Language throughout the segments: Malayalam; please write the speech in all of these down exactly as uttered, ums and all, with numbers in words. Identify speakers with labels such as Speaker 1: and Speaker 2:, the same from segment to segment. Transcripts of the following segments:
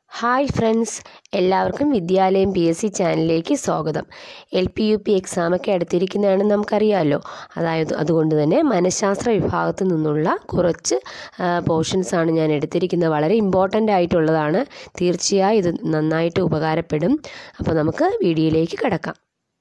Speaker 1: ഹായ് ഫ്രണ്ട്സ്, എല്ലാവർക്കും വിദ്യാലയം പി എസ് സി ചാനലിലേക്ക് സ്വാഗതം. എൽ പി യു പി എക്സാമൊക്കെ അടുത്തിരിക്കുന്നതാണ് നമുക്കറിയാമല്ലോ. അതായത് അതുകൊണ്ട് തന്നെ മനഃശാസ്ത്ര വിഭാഗത്തു നിന്നുള്ള കുറച്ച് പോർഷൻസാണ് ഞാൻ എടുത്തിരിക്കുന്നത്. വളരെ ഇമ്പോർട്ടൻ്റ് ആയിട്ടുള്ളതാണ്. തീർച്ചയായും ഇത് നന്നായിട്ട് ഉപകാരപ്പെടും. അപ്പോൾ നമുക്ക് വീഡിയോയിലേക്ക് കിടക്കാം.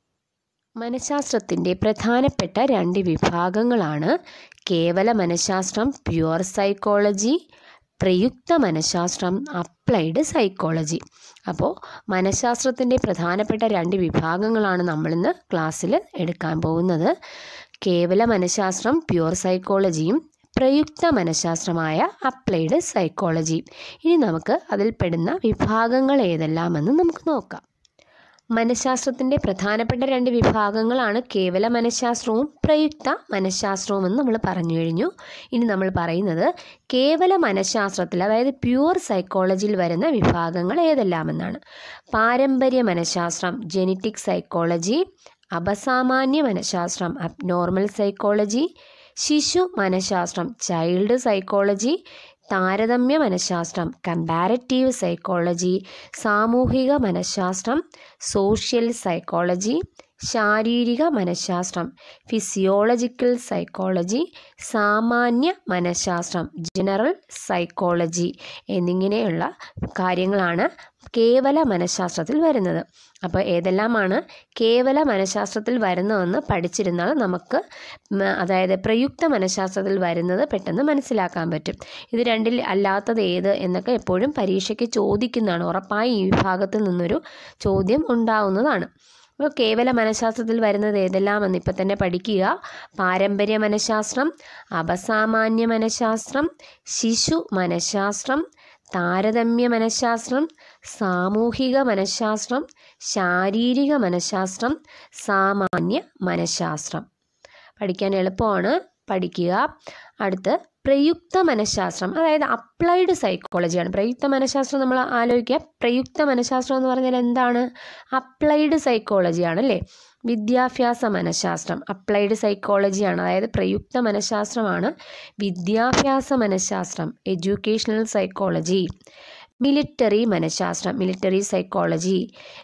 Speaker 1: മനഃശാസ്ത്രത്തിൻ്റെ പ്രധാനപ്പെട്ട രണ്ട് വിഭാഗങ്ങളാണ് കേവല മനഃശാസ്ത്രം പ്യുവർ സൈക്കോളജി, പ്രയുക്ത മനഃശാസ്ത്രം അപ്ലൈഡ് സൈക്കോളജി. അപ്പോൾ മനഃശാസ്ത്രത്തിൻ്റെ പ്രധാനപ്പെട്ട രണ്ട് വിഭാഗങ്ങളാണ് നമ്മളിന്ന് ക്ലാസ്സിൽ എടുക്കാൻ പോകുന്നത്. കേവല മനഃശാസ്ത്രം പ്യുവർ സൈക്കോളജിയും പ്രയുക്ത മനഃശാസ്ത്രമായ അപ്ലൈഡ് സൈക്കോളജിയും. ഇനി നമുക്ക് അതിൽ പെടുന്ന വിഭാഗങ്ങൾ ഏതെല്ലാമെന്ന് നമുക്ക് നോക്കാം. മനഃശാസ്ത്രത്തിൻ്റെ പ്രധാനപ്പെട്ട രണ്ട് വിഭാഗങ്ങളാണ് കേവല മനഃശാസ്ത്രവും പ്രയുക്ത മനഃശാസ്ത്രവും എന്ന് നമ്മൾ പറഞ്ഞു കഴിഞ്ഞു. ഇനി നമ്മൾ പറയുന്നത് കേവല മനഃശാസ്ത്രത്തിൽ, അതായത് പ്യുവർ സൈക്കോളജിയിൽ വരുന്ന വിഭാഗങ്ങൾ ഏതെല്ലാമെന്നാണ്. പാരമ്പര്യ മനഃശാസ്ത്രം ജെനറ്റിക് സൈക്കോളജി, അപസാമാന്യ മനഃശാസ്ത്രം അബ്നോർമൽ സൈക്കോളജി, ശിശു മനഃശാസ്ത്രം ചൈൽഡ് സൈക്കോളജി, താരതമ്യ മനഃശാസ്ത്രം കമ്പാരറ്റീവ് സൈക്കോളജി, സാമൂഹിക മനഃശാസ്ത്രം സോഷ്യൽ സൈക്കോളജി, ശാരീരിക മനഃശാസ്ത്രം ഫിസിയോളജിക്കൽ സൈക്കോളജി, സാമാന്യ മനഃശാസ്ത്രം ജനറൽ സൈക്കോളജി എന്നിങ്ങനെയുള്ള കാര്യങ്ങളാണ് കേവല മനഃശാസ്ത്രത്തിൽ വരുന്നത്. അപ്പോൾ ഏതെല്ലാമാണ് കേവല മനഃശാസ്ത്രത്തിൽ വരുന്നതെന്ന് പഠിച്ചിരുന്നാൽ നമുക്ക്, അതായത് പ്രയുക്ത മനഃശാസ്ത്രത്തിൽ വരുന്നത് പെട്ടെന്ന് മനസ്സിലാക്കാൻ പറ്റും. ഇത് രണ്ടിൽ അല്ലാത്തത് ഏത് എന്നൊക്കെ എപ്പോഴും പരീക്ഷയ്ക്ക് ചോദിക്കുന്നതാണ്. ഉറപ്പായി ഈ വിഭാഗത്തിൽ നിന്നൊരു ചോദ്യം ഉണ്ടാവുന്നതാണ്. അപ്പോൾ കേവല മനഃശാസ്ത്രത്തിൽ വരുന്നത് ഏതെല്ലാമെന്ന് ഇപ്പം തന്നെ പഠിക്കുക. പാരമ്പര്യ മനഃശാസ്ത്രം, അപസാമാന്യ മനഃശാസ്ത്രം, ശിശു മനഃശാസ്ത്രം, താരതമ്യ മനഃശാസ്ത്രം, സാമൂഹിക മനഃശാസ്ത്രം, ശാരീരിക മനഃശാസ്ത്രം, സാമാന്യ മനഃശാസ്ത്രം. പഠിക്കാൻ എളുപ്പമാണ്, പഠിക്കുക. അടുത്ത് പ്രയുക്ത മനഃശാസ്ത്രം, അതായത് അപ്ലൈഡ് സൈക്കോളജിയാണ്. പ്രയുക്ത മനഃശാസ്ത്രം നമ്മൾ ആലോചിക്കുക. പ്രയുക്ത മനഃശാസ്ത്രം എന്ന് പറഞ്ഞാൽ എന്താണ്? അപ്ലൈഡ് സൈക്കോളജിയാണ് അല്ലേ? വിദ്യാഭ്യാസ മനഃശാസ്ത്രം അപ്ലൈഡ് സൈക്കോളജിയാണ്. അതായത് പ്രയുക്ത മനഃശാസ്ത്രമാണ് വിദ്യാഭ്യാസ മനഃശാസ്ത്രം എഡ്യൂക്കേഷണൽ സൈക്കോളജി. മിലിറ്ററി മനഃശാസ്ത്രം മിലിറ്ററി സൈക്കോളജി.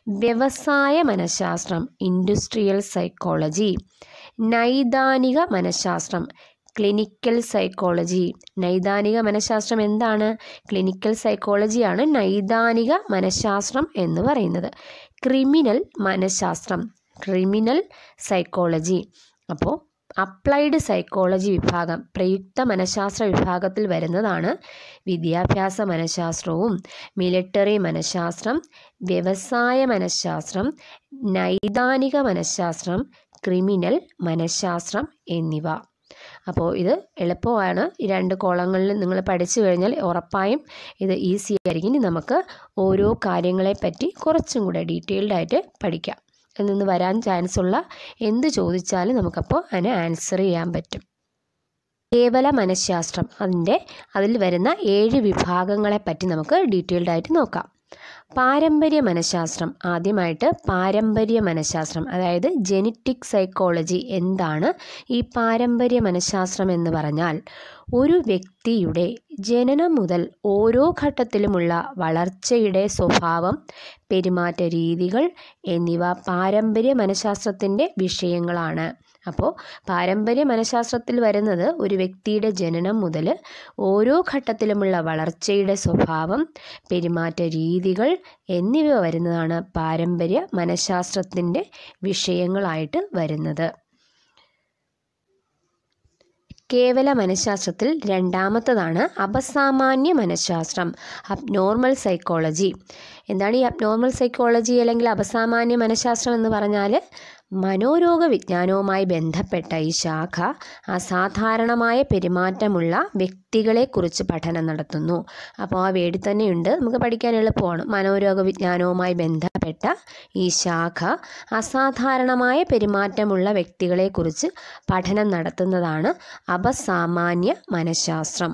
Speaker 1: വ്യവസായ മനഃശാസ്ത്രം ഇൻഡസ്ട്രിയൽ സൈക്കോളജി. നൈദാനിക മനഃശാസ്ത്രം ക്ലിനിക്കൽ സൈക്കോളജി. നൈദാനിക മനഃശാസ്ത്രം എന്താണ്? ക്ലിനിക്കൽ സൈക്കോളജിയാണ് നൈദാനിക മനഃശാസ്ത്രം എന്ന് പറയുന്നത്. ക്രിമിനൽ മനഃശാസ്ത്രം ക്രിമിനൽ സൈക്കോളജി. അപ്പോൾ അപ്ലൈഡ് സൈക്കോളജി വിഭാഗം പ്രയുക്ത മനഃശാസ്ത്ര വിഭാഗത്തിൽ വരുന്നതാണ് വിദ്യാഭ്യാസ മനഃശാസ്ത്രവും മിലിറ്ററി മനഃശാസ്ത്രം, വ്യവസായ മനഃശാസ്ത്രം, നൈദാനിക മനഃശാസ്ത്രം, ക്രിമിനൽ മനഃശാസ്ത്രം എന്നിവ. അപ്പോൾ ഇത് എളുപ്പമാണ്. ഈ രണ്ട് കോളങ്ങളിൽ നിങ്ങൾ പഠിച്ചു കഴിഞ്ഞാൽ ഉറപ്പായും ഇത് ഈസി ആയിരിക്കും. ഇനി നമുക്ക് ഓരോ കാര്യങ്ങളെപ്പറ്റി കുറച്ചും കൂടെ ഡീറ്റെയിൽഡ് ആയിട്ട് പഠിക്കാം. അതിൽ നിന്ന് വരാൻ ചാൻസ് ഉള്ള എന്ത് ചോദിച്ചാലും നമുക്കപ്പോൾ അതിന് ആൻസർ ചെയ്യാൻ പറ്റും. കേവല മനഃശാസ്ത്രം, അതിൻ്റെ അതിൽ വരുന്ന ഏഴ് വിഭാഗങ്ങളെപ്പറ്റി നമുക്ക് ഡീറ്റെയിൽഡ് ആയിട്ട് നോക്കാം. പാരമ്പര്യ മനഃശാസ്ത്രം. ആദ്യമായിട്ട് പാരമ്പര്യ മനഃശാസ്ത്രം, അതായത് ജെനറ്റിക് സൈക്കോളജി. എന്താണ് ഈ പാരമ്പര്യ മനഃശാസ്ത്രം എന്ന് പറഞ്ഞാൽ? ഒരു വ്യക്തിയുടെ ജനനം മുതൽ ഓരോ ഘട്ടത്തിലുമുള്ള വളർച്ചയുടെ സ്വഭാവം, പെരുമാറ്റ രീതികൾ എന്നിവ പാരമ്പര്യ മനഃശാസ്ത്രത്തിൻ്റെ വിഷയങ്ങളാണ്. അപ്പോൾ പാരമ്പര്യ മനഃശാസ്ത്രത്തിൽ വരുന്നത് ഒരു വ്യക്തിയുടെ ജനനം മുതൽ ഓരോ ഘട്ടത്തിലുമുള്ള വളർച്ചയുടെ സ്വഭാവം, പെരുമാറ്റ രീതികൾ എന്നിവ വരുന്നതാണ് പാരമ്പര്യ മനഃശാസ്ത്രത്തിൻ്റെ വിഷയങ്ങളായിട്ട് വരുന്നത്. കേവല മനഃശാസ്ത്രത്തിൽ രണ്ടാമത്തതാണ് അപസാമാന്യ മനഃശാസ്ത്രം അബ്നോർമൽ സൈക്കോളജി. എന്താണ് ഈ അബ്നോർമൽ സൈക്കോളജി അല്ലെങ്കിൽ അപസാമാന്യ മനഃശാസ്ത്രം എന്ന് പറഞ്ഞാൽ? മനോരോഗ വിജ്ഞാനവുമായി ബന്ധപ്പെട്ട ഈ ശാഖ അസാധാരണമായ പെരുമാറ്റമുള്ള വ്യക്തികളെക്കുറിച്ച് പഠനം നടത്തുന്നു. അപ്പോൾ ആ വേടി തന്നെയുണ്ട്, നമുക്ക് പഠിക്കാൻ എളുപ്പമാണ്. മനോരോഗ വിജ്ഞാനവുമായി ബന്ധപ്പെട്ട ഈ ശാഖ അസാധാരണമായ പെരുമാറ്റമുള്ള വ്യക്തികളെക്കുറിച്ച് പഠനം നടത്തുന്നതാണ് അപസാമാന്യ മനഃശാസ്ത്രം.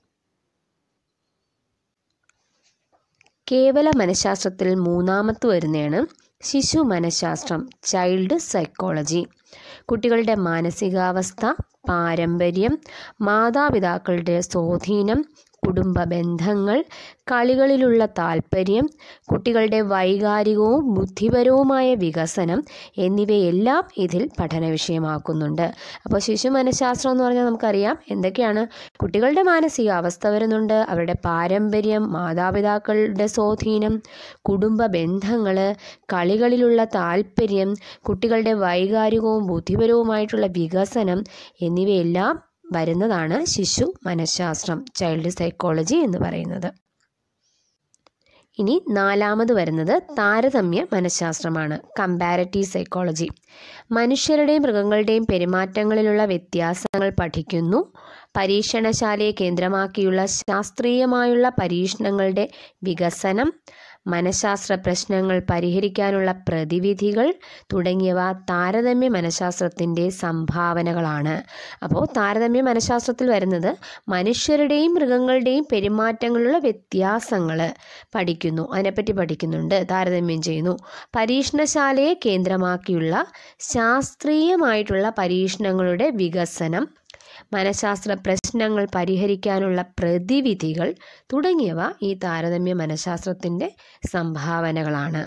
Speaker 1: കേവല മനഃശാസ്ത്രത്തിൽ മൂന്നാമത് വരുന്നതാണ് ശിശു മനഃശാസ്ത്രം ചൈൽഡ് സൈക്കോളജി. കുട്ടികളുടെ മാനസികാവസ്ഥ, പാരമ്പര്യം, മാതാപിതാക്കളുടെ സ്വാധീനം, കുടുംബ ബന്ധങ്ങൾ, കളികളിലുള്ള താൽപ്പര്യം, കുട്ടികളുടെ വൈകാരികവും ബുദ്ധിപരവുമായ വികസനം എന്നിവയെല്ലാം ഇതിൽ പഠന വിഷയമാക്കുന്നുണ്ട്. അപ്പോൾ ശിശു മനഃശാസ്ത്രം എന്ന് പറഞ്ഞാൽ നമുക്കറിയാം എന്തൊക്കെയാണ്. കുട്ടികളുടെ മാനസികാവസ്ഥ വരുന്നുണ്ട്, അവരുടെ പാരമ്പര്യം, മാതാപിതാക്കളുടെ സ്വാധീനം, കുടുംബ ബന്ധങ്ങൾ, കളികളിലുള്ള താൽപ്പര്യം, കുട്ടികളുടെ വൈകാരികവും ബുദ്ധിപരവുമായിട്ടുള്ള വികസനം എന്നിവയെല്ലാം വരുന്നതാണ് ശിശു മനഃശാസ്ത്രം, ചൈൽഡ് സൈക്കോളജി എന്ന് പറയുന്നത്. ഇനി നാലാമത് വരുന്നത് താരതമ്യ മനഃശാസ്ത്രമാണ്, കമ്പാരറ്റീവ് സൈക്കോളജി. മനുഷ്യരുടെയും മൃഗങ്ങളുടെയും പെരുമാറ്റങ്ങളിലുള്ള വ്യത്യാസങ്ങൾ പഠിക്കുന്നു. പരീക്ഷണശാലയെ കേന്ദ്രമാക്കിയുള്ള ശാസ്ത്രീയമായുള്ള പരീക്ഷണങ്ങളുടെ വികസനം, മനഃശാസ്ത്ര പ്രശ്നങ്ങൾ പരിഹരിക്കാനുള്ള പ്രതിവിധികൾ തുടങ്ങിയവ താരതമ്യ മനഃശാസ്ത്രത്തിൻ്റെ സംഭാവനകളാണ്. അപ്പോൾ താരതമ്യ മനഃശാസ്ത്രത്തിൽ വരുന്നത് മനുഷ്യരുടെയും മൃഗങ്ങളുടെയും പെരുമാറ്റങ്ങളിലുള്ള വ്യത്യാസങ്ങൾ പഠിക്കുന്നു, അതിനെപ്പറ്റി പഠിക്കുന്നുണ്ട്, താരതമ്യം ചെയ്യുന്നു. പരീക്ഷണശാലയെ കേന്ദ്രമാക്കിയുള്ള ശാസ്ത്രീയമായിട്ടുള്ള പരീക്ഷണങ്ങളുടെ വികസനം, മനഃശാസ്ത്ര പ്രശ്നങ്ങൾ പരിഹരിക്കാനുള്ള പ്രതിവിധികൾ തുടങ്ങിയവ ഈ താരതമ്യ മനഃശാസ്ത്രത്തിൻ്റെ സംഭാവനകളാണ്.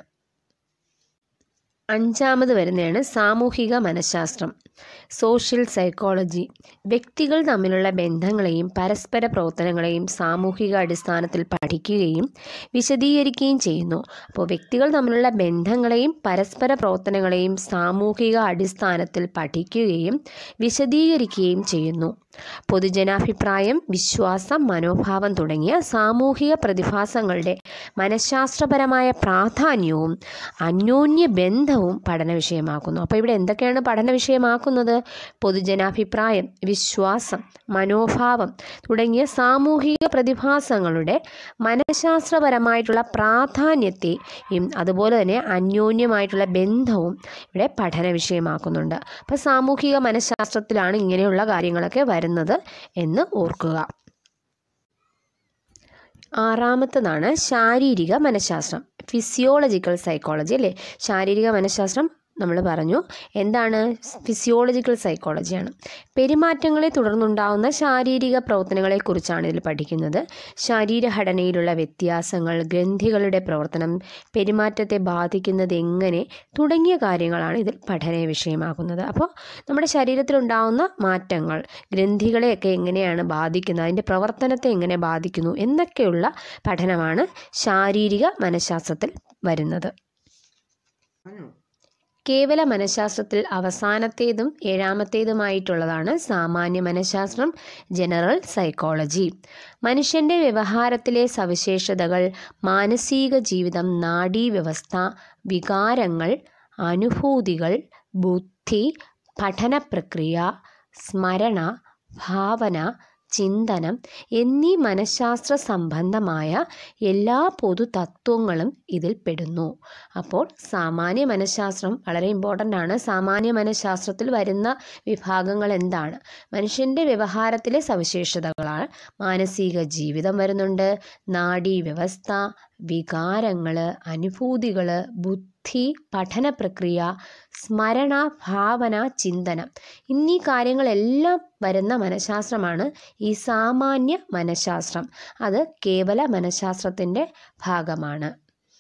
Speaker 1: അഞ്ചാമത് വരുന്നതാണ് സാമൂഹിക മനഃശാസ്ത്രം, സോഷ്യൽ സൈക്കോളജി. വ്യക്തികൾ തമ്മിലുള്ള ബന്ധങ്ങളെയും പരസ്പര പ്രവർത്തനങ്ങളെയും സാമൂഹിക അടിസ്ഥാനത്തിൽ പഠിക്കുകയും വിശദീകരിക്കുകയും ചെയ്യുന്നു. അപ്പോൾ വ്യക്തികൾ തമ്മിലുള്ള ബന്ധങ്ങളെയും പരസ്പര പ്രവർത്തനങ്ങളെയും സാമൂഹിക അടിസ്ഥാനത്തിൽ പഠിക്കുകയും വിശദീകരിക്കുകയും ചെയ്യുന്നു. പൊതുജനാഭിപ്രായം, വിശ്വാസം, മനോഭാവം തുടങ്ങിയ സാമൂഹിക പ്രതിഭാസങ്ങളുടെ മനഃശാസ്ത്രപരമായ പ്രാധാന്യവും അന്യോന്യ ബന്ധവും പഠന വിഷയമാക്കുന്നു. അപ്പോൾ ഇവിടെ എന്തൊക്കെയാണ് പഠന വിഷയമാക്കുന്നത്? പൊതുജനാഭിപ്രായം, വിശ്വാസം, മനോഭാവം തുടങ്ങിയ സാമൂഹിക പ്രതിഭാസങ്ങളുടെ മനഃശാസ്ത്രപരമായിട്ടുള്ള പ്രാധാന്യത്തെയും അതുപോലെ തന്നെ അന്യോന്യമായിട്ടുള്ള ബന്ധവും ഇവിടെ പഠന വിഷയമാക്കുന്നുണ്ട്. അപ്പോൾ സാമൂഹിക മനഃശാസ്ത്രത്തിലാണ് ഇങ്ങനെയുള്ള കാര്യങ്ങളൊക്കെ വരുന്നത് എന്ന് ഓർക്കുക. ആറാമത്തതാണ് ശാരീരിക മനഃശാസ്ത്രം, ഫിസിയോളജിക്കൽ സൈക്കോളജി അല്ലേ. ശാരീരിക മനഃശാസ്ത്രം നമ്മൾ പറഞ്ഞു, എന്താണ്? ഫിസിയോളജിക്കൽ സൈക്കോളജിയാണ്. പെരുമാറ്റങ്ങളെ തുടർന്നുണ്ടാകുന്ന ശാരീരിക പ്രവർത്തനങ്ങളെക്കുറിച്ചാണ് ഇതിൽ പഠിക്കുന്നത്. ശരീരഘടനയിലുള്ള വ്യത്യാസങ്ങൾ, ഗ്രന്ഥികളുടെ പ്രവർത്തനം, പെരുമാറ്റത്തെ ബാധിക്കുന്നത് എങ്ങനെ തുടങ്ങിയ കാര്യങ്ങളാണ് ഇതിൽ പഠന വിഷയമാക്കുന്നത്. അപ്പോൾ നമ്മുടെ ശരീരത്തിലുണ്ടാകുന്ന മാറ്റങ്ങൾ ഗ്രന്ഥികളെയൊക്കെ എങ്ങനെയാണ് ബാധിക്കുന്നത്, അതിൻ്റെ പ്രവർത്തനത്തെ എങ്ങനെ ബാധിക്കുന്നു എന്നൊക്കെയുള്ള പഠനമാണ് ശാരീരിക മനഃശാസ്ത്രത്തിൽ വരുന്നത്. കേവല മനഃശാസ്ത്രത്തിൽ അവസാനത്തേതും ഏഴാമത്തേതുമായിട്ടുള്ളതാണ് സാമാന്യ മനഃശാസ്ത്രം, ജനറൽ സൈക്കോളജി. മനുഷ്യൻ്റെ വ്യവഹാരത്തിലെ സവിശേഷതകൾ, മാനസിക ജീവിതം, നാഡീവ്യവസ്ഥ, വികാരങ്ങൾ, അനുഭൂതികൾ, ബുദ്ധി, പഠന പ്രക്രിയ, സ്മരണ, ഭാവന, ചിന്തനം എന്നീ മനഃശാസ്ത്ര സംബന്ധമായ എല്ലാ പൊതു തത്വങ്ങളും ഇതിൽ പെടുന്നു. അപ്പോൾ സാമാന്യ മനഃശാസ്ത്രം വളരെ ഇമ്പോർട്ടൻ്റ് ആണ്. സാമാന്യ മനഃശാസ്ത്രത്തിൽ വരുന്ന വിഭാഗങ്ങൾ എന്താണ്? മനുഷ്യൻ്റെ വ്യവഹാരത്തിലെ സവിശേഷതകളാണ്, മാനസിക ജീവിതം വരുന്നുണ്ട്, നാഡീവ്യവസ്ഥ, വികാരങ്ങൾ, അനുഭൂതികൾ, ബുദ്ധി, പഠന പ്രക്രിയ, സ്മരണ, ഭാവന, ചിന്തനം എന്നീ കാര്യങ്ങളെല്ലാം വരുന്ന മനഃശാസ്ത്രമാണ് ഈ സാമാന്യ മനഃശാസ്ത്രം. അത് കേവല മനഃശാസ്ത്രത്തിൻ്റെ ഭാഗമാണ്.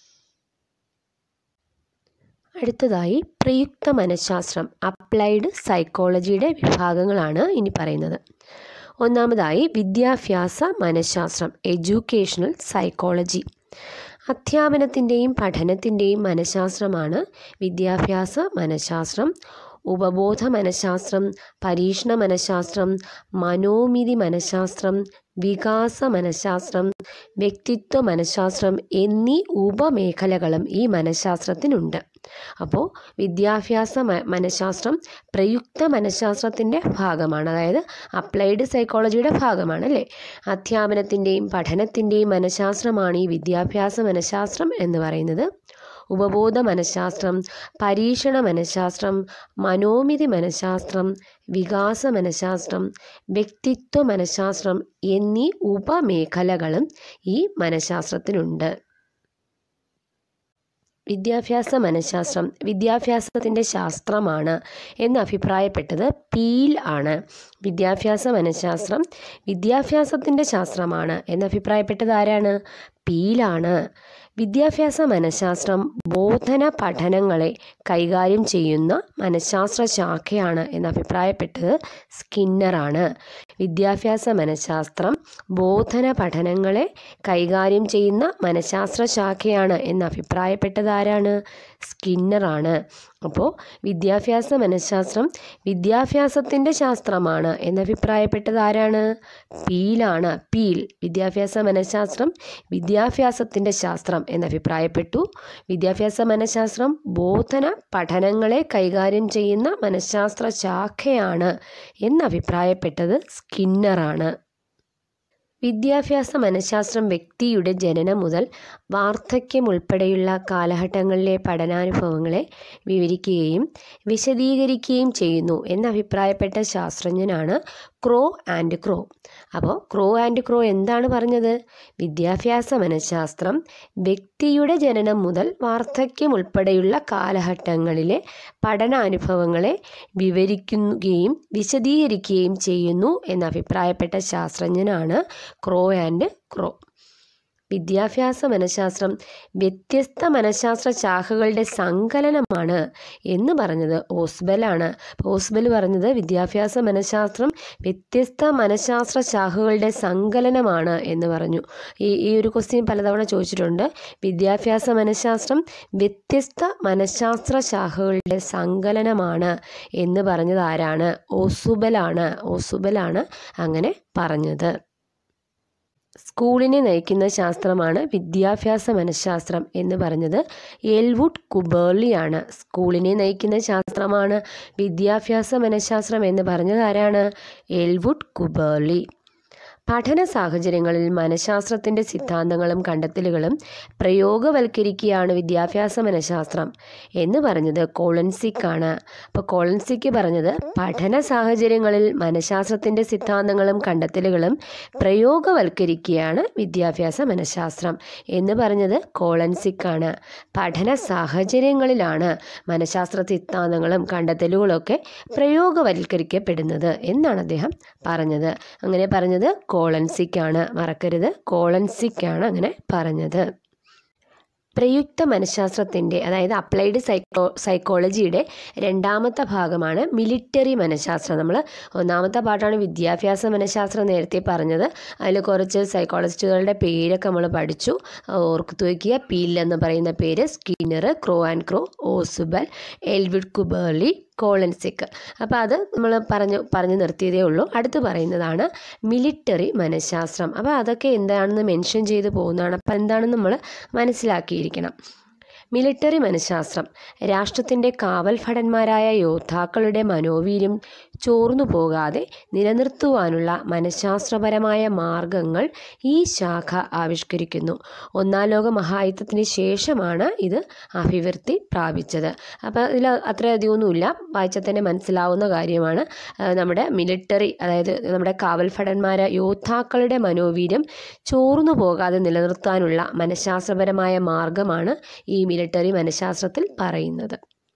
Speaker 1: അടുത്തതായി പ്രയുക്ത മനഃശാസ്ത്രം, അപ്ലൈഡ് സൈക്കോളജിയുടെ വിഭാഗങ്ങളാണ് ഇനി പറയുന്നത്. ഒന്നാമതായി വിദ്യാഭ്യാസ മനഃശാസ്ത്രം, എഡ്യൂക്കേഷണൽ സൈക്കോളജി. അധ്യാപനത്തിൻ്റെയും പഠനത്തിൻ്റെയും മനഃശാസ്ത്രമാണ് വിദ്യാഭ്യാസ മനഃശാസ്ത്രം. ഉപബോധ മനഃശാസ്ത്രം, പരീക്ഷണ മനഃശാസ്ത്രം, മനോമിതി മനഃശാസ്ത്രം, വികാസ മനഃശാസ്ത്രം, വ്യക്തിത്വ മനഃശാസ്ത്രം എന്നീ ഉപമേഖലകളും ഈ മനഃശാസ്ത്രത്തിനുണ്ട്. അപ്പോൾ വിദ്യാഭ്യാസ മനഃശാസ്ത്രം പ്രയുക്ത മനഃശാസ്ത്രത്തിൻ്റെ ഭാഗമാണ്, അതായത് അപ്ലൈഡ് സൈക്കോളജിയുടെ ഭാഗമാണ് അല്ലേ. അധ്യാപനത്തിൻ്റെയും പഠനത്തിൻ്റെയും മനഃശാസ്ത്രമാണ് ഈ വിദ്യാഭ്യാസ മനഃശാസ്ത്രം എന്ന് പറയുന്നത്. ഉപബോധ മനഃശാസ്ത്രം, പരീക്ഷണ മനഃശാസ്ത്രം, മനോമിതി മനഃശാസ്ത്രം, വികാസ മനഃശാസ്ത്രം, വ്യക്തിത്വ മനഃശാസ്ത്രം എന്നീ ഉപമേഖലകളും ഈ മനഃശാസ്ത്രത്തിനുണ്ട്. വിദ്യാഭ്യാസ മനഃശാസ്ത്രം വിദ്യാഭ്യാസത്തിൻ്റെ ശാസ്ത്രമാണ് എന്ന് അഭിപ്രായപ്പെട്ടത് പീൽ ആണ്. വിദ്യാഭ്യാസ മനഃശാസ്ത്രം വിദ്യാഭ്യാസത്തിൻ്റെ ശാസ്ത്രമാണ് എന്ന് അഭിപ്രായപ്പെട്ടത് ആരാണ്? പീലാണ്. വിദ്യാഭ്യാസ മനഃശാസ്ത്രം ബോധന പഠനങ്ങളെ കൈകാര്യം ചെയ്യുന്ന മനഃശാസ്ത്ര ശാഖയാണ് എന്ന് അഭിപ്രായപ്പെട്ടത് സ്കിന്നറാണ്. വിദ്യാഭ്യാസ മനഃശാസ്ത്രം ബോധന പഠനങ്ങളെ കൈകാര്യം ചെയ്യുന്ന മനഃശാസ്ത്ര ശാഖയാണ് എന്ന് അഭിപ്രായപ്പെട്ടത് ആരാണ്? സ്കിന്നറാണ്. അപ്പോൾ വിദ്യാഭ്യാസ മനഃശാസ്ത്രം വിദ്യാഭ്യാസത്തിൻ്റെ ശാസ്ത്രമാണ് എന്ന് അഭിപ്രായപ്പെട്ടത് ആരാണ്? പീലാണ്. പീൽ വിദ്യാഭ്യാസ മനഃശാസ്ത്രം വിദ്യാഭ്യാസത്തിൻ്റെ ശാസ്ത്രം എന്നഭിപ്രായപ്പെട്ടു. വിദ്യാഭ്യാസ മനഃശാസ്ത്രം ബോധന പഠനങ്ങളെ കൈകാര്യം ചെയ്യുന്ന മനഃശാസ്ത്ര ശാഖയാണ് എന്നഭിപ്രായപ്പെട്ടത് സ്കിന്നറാണ്. വിദ്യാഭ്യാസ മനഃശാസ്ത്രം വ്യക്തിയുടെ ജനനം മുതൽ വാർദ്ധക്യം ഉൾപ്പെടെയുള്ള കാലഘട്ടങ്ങളിലെ പഠനാനുഭവങ്ങളെ വിവരിക്കുകയും വിശദീകരിക്കുകയും ചെയ്യുന്നു എന്നഭിപ്രായപ്പെട്ട ശാസ്ത്രജ്ഞനാണ് ക്രോ ആൻഡ് ക്രോ. അപ്പോൾ ക്രോ ആൻഡ് ക്രോ എന്താണ് പറഞ്ഞത്? വിദ്യാഭ്യാസ മനഃശാസ്ത്രം വ്യക്തിയുടെ ജനനം മുതൽ വാർദ്ധക്യം ഉൾപ്പെടെയുള്ള കാലഘട്ടങ്ങളിലെ പഠനാനുഭവങ്ങളെ വിവരിക്കുകയും വിശദീകരിക്കുകയും ചെയ്യുന്നു എന്നഭിപ്രായപ്പെട്ട ശാസ്ത്രജ്ഞനാണ് ക്രോ ആൻഡ് ക്രോ. വിദ്യാഭ്യാസ മനഃശാസ്ത്രം വ്യത്യസ്ത മനഃശാസ്ത്ര ശാഖകളുടെ സങ്കലനമാണ് എന്ന് പറഞ്ഞത് ഓസ്ബലാണ്. ഓസ്ബൽ പറഞ്ഞത് വിദ്യാഭ്യാസ മനഃശാസ്ത്രം വ്യത്യസ്ത മനഃശാസ്ത്ര ശാഖകളുടെ സങ്കലനമാണ് എന്ന് പറഞ്ഞു. ഈ ഈ ഒരു ക്വസ്റ്റ്യൻ പലതവണ ചോദിച്ചിട്ടുണ്ട്. വിദ്യാഭ്യാസ മനഃശാസ്ത്രം വ്യത്യസ്ത മനഃശാസ്ത്ര ശാഖകളുടെ സങ്കലനമാണ് എന്ന് പറഞ്ഞത് ആരാണ്? ഓസുബലാണ്. ഓസുബലാണ് അങ്ങനെ പറഞ്ഞത്. സ്കൂളിനെ നയിക്കുന്ന ശാസ്ത്രമാണ് വിദ്യാഭ്യാസ മനഃശാസ്ത്രം എന്ന് പറഞ്ഞത് എൽവുഡ് കുബേർലിയാണ്. സ്കൂളിനെ നയിക്കുന്ന ശാസ്ത്രമാണ് വിദ്യാഭ്യാസ മനഃശാസ്ത്രം എന്ന് പറഞ്ഞത് ആരാണ്? Ellwood Cubberley. പഠന സാഹചര്യങ്ങളിൽ മനഃശാസ്ത്രത്തിൻ്റെ സിദ്ധാന്തങ്ങളും കണ്ടെത്തലുകളും പ്രയോഗവൽക്കരിക്കുകയാണ് വിദ്യാഭ്യാസ മനഃശാസ്ത്രം എന്ന് പറഞ്ഞത് കോളൻസിക് ആണ്. അപ്പോൾ കോളൻസിക് പറഞ്ഞത് പഠന സാഹചര്യങ്ങളിൽ മനഃശാസ്ത്രത്തിൻ്റെ സിദ്ധാന്തങ്ങളും കണ്ടെത്തലുകളും പ്രയോഗവൽക്കരിക്കുകയാണ് വിദ്യാഭ്യാസ മനഃശാസ്ത്രം എന്ന് പറഞ്ഞത് കോളൻസിക് ആണ്. പഠന സാഹചര്യങ്ങളിലാണ് മനഃശാസ്ത്ര സിദ്ധാന്തങ്ങളും കണ്ടെത്തലുകളൊക്കെ പ്രയോഗവൽക്കരിക്കപ്പെടുന്നത് എന്നാണ് അദ്ദേഹം പറഞ്ഞത്. അങ്ങനെ പറഞ്ഞത് കോളൻസിക് ആണ്. മറക്കരുത്, കോളൻസിക് ആണ് അങ്ങനെ പറഞ്ഞത്. പ്രയുക്ത മനഃശാസ്ത്രത്തിൻ്റെ അതായത് അപ്ലൈഡ് സൈക്കോ സൈക്കോളജിയുടെ രണ്ടാമത്തെ ഭാഗമാണ് മിലിറ്ററി മനഃശാസ്ത്രം. നമ്മൾ ഒന്നാമത്തെ പാട്ടാണ് വിദ്യാഭ്യാസ മനഃശാസ്ത്രം നേരത്തെ പറഞ്ഞത്. അതിൽ കുറച്ച് സൈക്കോളജിസ്റ്റുകളുടെ പേരൊക്കെ നമ്മൾ പഠിച്ചു. ഓർത്തു വയ്ക്കുക. പീൽ എന്ന് പറയുന്ന പേര്, സ്കിന്നർ, ക്രോ ആൻഡ് ക്രോ, ഓസുബൽ, എൽവിഡ് കുബേർലി, കോളൻസിക്. അപ്പോൾ അത് നമ്മൾ പറഞ്ഞു പറഞ്ഞു നിർത്തിയതേ ഉള്ളൂ. അടുത്ത് പറയുന്നതാണ് മിലിറ്ററി മനഃശാസ്ത്രം. അപ്പോൾ അതൊക്കെ എന്താണെന്ന് മെൻഷൻ ചെയ്ത് പോകുന്നതാണ്. അപ്പോൾ എന്താണെന്ന് നമ്മൾ മനസ്സിലാക്കിയിരിക്കണം. മിലിറ്ററി മനഃശാസ്ത്രം രാഷ്ട്രത്തിൻ്റെ കാവൽ ഭടന്മാരായ യോദ്ധാക്കളുടെ മനോവീര്യം ചോർന്നു പോകാതെ നിലനിർത്തുവാനുള്ള മനഃശാസ്ത്രപരമായ മാർഗങ്ങൾ ഈ ശാഖ ആവിഷ്കരിക്കുന്നു. ഒന്നാം ലോക മഹായുദ്ധത്തിന് ശേഷമാണ് ഇത് അഭിവൃദ്ധി പ്രാപിച്ചത്. അപ്പോൾ ഇതിൽ അത്രയധികമൊന്നുമില്ല, വായിച്ചാൽ തന്നെ മനസ്സിലാവുന്ന കാര്യമാണ്. നമ്മുടെ മിലിറ്ററി അതായത് നമ്മുടെ കാവൽ ഭടന്മാരായ യോദ്ധാക്കളുടെ മനോവീര്യം ചോർന്നു പോകാതെ നിലനിർത്താനുള്ള മനഃശാസ്ത്രപരമായ മാർഗമാണ് ഈ മിലിറ്ററി മനഃശാസ്ത്രത്തിൽ പറയുന്നത്.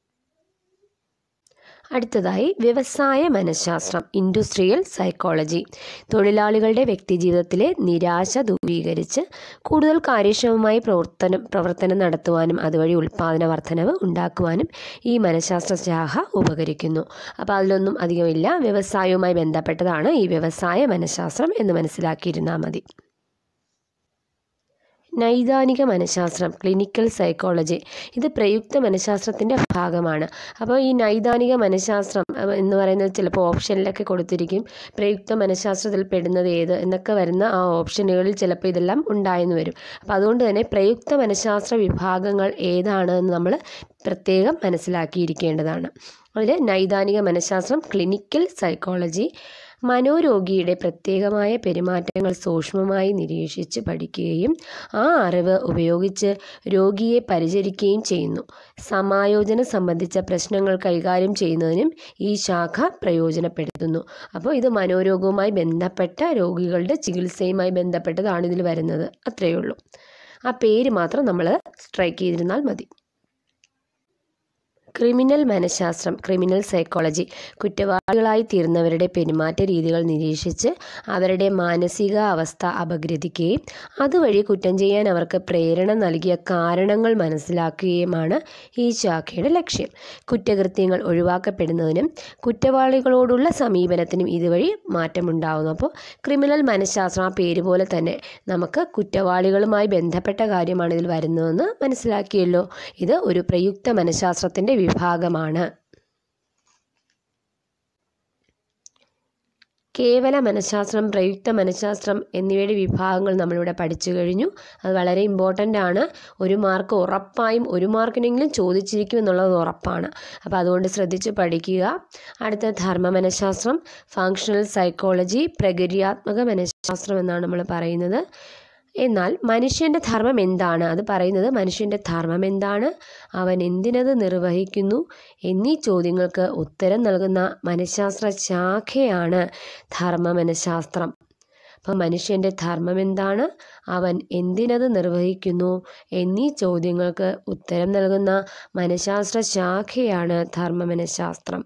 Speaker 1: അടുത്തതായി വ്യവസായ മനഃശാസ്ത്രം, ഇൻഡസ്ട്രിയൽ സൈക്കോളജി. തൊഴിലാളികളുടെ വ്യക്തിജീവിതത്തിലെ നിരാശ ദൂരീകരിച്ച് കൂടുതൽ കാര്യക്ഷമമായി പ്രവർത്തനം പ്രവർത്തനം നടത്തുവാനും അതുവഴി ഉൽപ്പാദന വർധനവ് ഉണ്ടാക്കുവാനും ഈ മനഃശാസ്ത്ര ശാഖ ഉപകരിക്കുന്നു. അപ്പോൾ അതിലൊന്നും അധികമില്ല. വ്യവസായവുമായി ബന്ധപ്പെട്ടതാണ് ഈ വ്യവസായ മനഃശാസ്ത്രം എന്ന് മനസ്സിലാക്കിയിരുന്നാൽ മതി. നൈദാനിക മനഃശാസ്ത്രം, ക്ലിനിക്കൽ സൈക്കോളജി. ഇത് പ്രയുക്ത മനഃശാസ്ത്രത്തിൻ്റെ ഭാഗമാണ്. അപ്പോൾ ഈ നൈദാനിക മനഃശാസ്ത്രം എന്ന് പറയുന്നത് ചിലപ്പോൾ ഓപ്ഷനിലൊക്കെ കൊടുത്തിരിക്കും. പ്രയുക്ത മനഃശാസ്ത്രത്തിൽ പെടുന്നത് ഏത് എന്നൊക്കെ വരുന്ന ആ ഓപ്ഷനുകളിൽ ചിലപ്പോൾ ഇതെല്ലാം ഉണ്ടായെന്ന് വരും. അപ്പോൾ അതുകൊണ്ട് തന്നെ പ്രയുക്ത മനഃശാസ്ത്ര വിഭാഗങ്ങൾ ഏതാണ് എന്ന് നമ്മൾ പ്രത്യേകം മനസ്സിലാക്കിയിരിക്കേണ്ടതാണ്. അതിൽ നൈദാനിക മനഃശാസ്ത്രം, ക്ലിനിക്കൽ സൈക്കോളജി മനോരോഗിയുടെ പ്രത്യേകമായ പെരുമാറ്റങ്ങൾ സൂക്ഷ്മമായി നിരീക്ഷിച്ച് പഠിക്കുകയും ആ അറിവ് ഉപയോഗിച്ച് രോഗിയെ പരിചരിക്കുകയും ചെയ്യുന്നു. സമായോജനം സംബന്ധിച്ച പ്രശ്നങ്ങൾ കൈകാര്യം ചെയ്യുന്നതിനും ഈ ശാഖ പ്രയോജനപ്പെടുത്തുന്നു. അപ്പോൾ ഇത് മനോരോഗവുമായി ബന്ധപ്പെട്ട രോഗികളുടെ ചികിത്സയുമായി ബന്ധപ്പെട്ടതാണ് ഇതിൽ വരുന്നത്. അത്രയേ ഉള്ളൂ. ആ പേര് മാത്രം നമ്മൾ സ്ട്രൈക്ക് ചെയ്തിരുന്നാൽ മതി. ക്രിമിനൽ മനഃശാസ്ത്രം, ക്രിമിനൽ സൈക്കോളജി, കുറ്റവാളികളായി തീർന്നവരുടെ പെരുമാറ്റ രീതികൾ നിരീക്ഷിച്ച് അവരുടെ മാനസികാവസ്ഥ അപഗ്രഥിക്കുകയും അതുവഴി കുറ്റം ചെയ്യാൻ അവർക്ക് പ്രേരണ നൽകിയ കാരണങ്ങൾ മനസ്സിലാക്കുകയുമാണ് ഈ ശാഖയുടെ ലക്ഷ്യം. കുറ്റകൃത്യങ്ങൾ ഒഴിവാക്കപ്പെടുന്നതിനും കുറ്റവാളികളോടുള്ള സമീപനത്തിനും ഇതുവഴി മാറ്റമുണ്ടാകുന്നു. അപ്പോൾ ക്രിമിനൽ മനഃശാസ്ത്രം, ആ പേര് പോലെ തന്നെ നമുക്ക് കുറ്റവാളികളുമായി ബന്ധപ്പെട്ട കാര്യമാണ് ഇതിൽ വരുന്നതെന്ന് മനസ്സിലാക്കിയല്ലോ. ഇത് ഒരു പ്രയുക്ത മനഃശാസ്ത്രത്തിൻ്റെ വിഭാഗമാണ്. കേവല മനഃശാസ്ത്രം, പ്രയുക്ത മനഃശാസ്ത്രം എന്നിവയുടെ വിഭാഗങ്ങൾ നമ്മളിവിടെ പഠിച്ചു കഴിഞ്ഞു. അത് വളരെ ഇമ്പോർട്ടൻ്റ് ആണ്. ഒരു മാർക്ക് ഉറപ്പായും ഒരു മാർക്കിനെങ്കിലും ചോദിച്ചിരിക്കും എന്നുള്ളത് ഉറപ്പാണ്. അപ്പോൾ അതുകൊണ്ട് ശ്രദ്ധിച്ച് പഠിക്കുക. അടുത്ത ധർമ്മ മനഃശാസ്ത്രം, ഫങ്ഷണൽ സൈക്കോളജി, പ്രക്രിയാത്മക മനഃശാസ്ത്രം എന്നാണ് നമ്മൾ പറയുന്നത്. എന്നാൽ മനുഷ്യൻ്റെ ധർമ്മം എന്താണ്? അത് പറയുന്നത് മനുഷ്യൻ്റെ ധർമ്മം എന്താണ്, അവൻ എന്തിനത് നിർവഹിക്കുന്നു എന്നീ ചോദ്യങ്ങൾക്ക് ഉത്തരം നൽകുന്ന മനഃശാസ്ത്ര ശാഖയാണ് ധർമ്മ മനഃശാസ്ത്രം. അപ്പം മനുഷ്യൻ്റെ ധർമ്മം എന്താണ്, അവൻ എന്തിനത് നിർവഹിക്കുന്നു എന്നീ ചോദ്യങ്ങൾക്ക് ഉത്തരം നൽകുന്ന മനഃശാസ്ത്ര ശാഖയാണ് ധർമ്മ മനഃശാസ്ത്രം.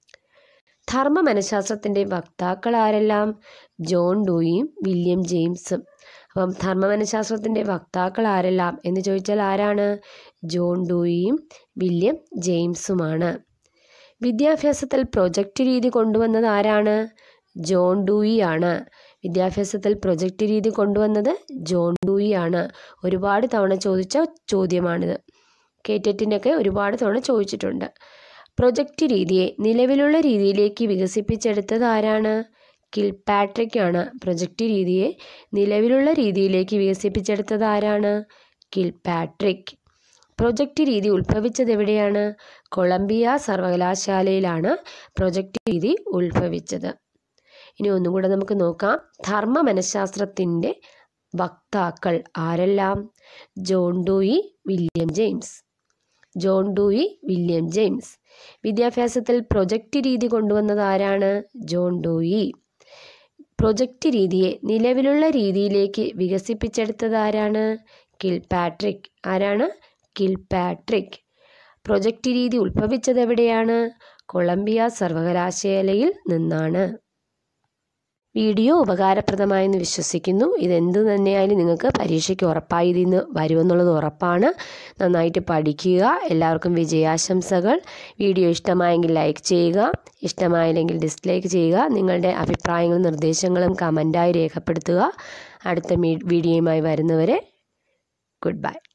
Speaker 1: ധർമ്മ മനഃശാസ്ത്രത്തിൻ്റെ വക്താക്കൾ ആരെല്ലാം? ജോൺ ഡൂയിയും വില്യം ജെയിംസും. അപ്പം ധർമ്മ മനഃശാസ്ത്രത്തിൻ്റെ വക്താക്കൾ ആരെല്ലാം എന്ന് ചോദിച്ചാൽ ആരാണ്? ജോൺ ഡൂയിയും വില്യം ജെയിംസുമാണ്. വിദ്യാഭ്യാസത്തിൽ പ്രൊജക്റ്റ് രീതി കൊണ്ടുവന്നത് ആരാണ്? ജോൺ ഡൂയി ആണ്. വിദ്യാഭ്യാസത്തിൽ പ്രൊജക്റ്റ് രീതി കൊണ്ടുവന്നത് ജോൺ ഡൂയി ആണ്. ഒരുപാട് തവണ ചോദിച്ച ചോദ്യമാണിത്. കേറ്ററ്റിനൊക്കെ ഒരുപാട് തവണ ചോദിച്ചിട്ടുണ്ട്. പ്രൊജക്റ്റ് രീതിയെ നിലവിലുള്ള രീതിയിലേക്ക് വികസിപ്പിച്ചെടുത്തത് ആരാണ്? കിൽപാട്രിക് ആണ്. പ്രൊജക്റ്റ് രീതിയെ നിലവിലുള്ള രീതിയിലേക്ക് വികസിപ്പിച്ചെടുത്തത് ആരാണ്? കിൽപാട്രിക്. പ്രൊജക്റ്റ് രീതി ഉത്ഭവിച്ചത് എവിടെയാണ്? കൊളംബിയ സർവകലാശാലയിലാണ് പ്രൊജക്റ്റ് രീതി ഉത്ഭവിച്ചത്. ഇനി ഒന്നും കൂടെ നമുക്ക് നോക്കാം. ധർമ്മ മനഃശാസ്ത്രത്തിൻ്റെ വക്താക്കൾ ആരെല്ലാം? John Dewey, William James. John Dewey, William James. വിദ്യാഭ്യാസത്തിൽ പ്രൊജക്റ്റ് രീതി കൊണ്ടുവന്നത് ആരാണ്? John Dewey. പ്രൊജക്റ്റ് രീതിയെ നിലവിലുള്ള രീതിയിലേക്ക് വികസിപ്പിച്ചെടുത്തത് ആരാണ്? കിൽപാട്രിക്. ആരാണ്? കിൽപാട്രിക്. പ്രൊജക്റ്റ് രീതി ഉത്ഭവിച്ചത് എവിടെയാണ്? കൊളംബിയ സർവകലാശാലയിൽ നിന്നാണ്. വീഡിയോ ഉപകാരപ്രദമായെന്ന് വിശ്വസിക്കുന്നു. ഇതെന്ത് തന്നെയായാലും നിങ്ങൾക്ക് പരീക്ഷയ്ക്ക് ഉറപ്പായി ഇതിന്ന് വരുമെന്നുള്ളത് ഉറപ്പാണ്. നന്നായിട്ട് പഠിക്കുക. എല്ലാവർക്കും വിജയാശംസകൾ. വീഡിയോ ഇഷ്ടമായെങ്കിൽ ലൈക്ക് ചെയ്യുക, ഇഷ്ടമായില്ലെങ്കിൽ ഡിസ്ലൈക്ക് ചെയ്യുക. നിങ്ങളുടെ അഭിപ്രായങ്ങളും നിർദ്ദേശങ്ങളും കമൻറ്റായി രേഖപ്പെടുത്തുക. അടുത്ത വീഡിയോയുമായി വരുന്നവരെ ഗുഡ് ബൈ.